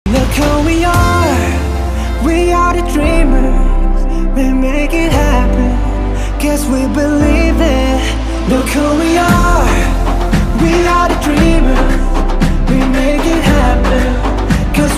Look who we are the dreamers. We make it happen, guess we believe it. Look who we are.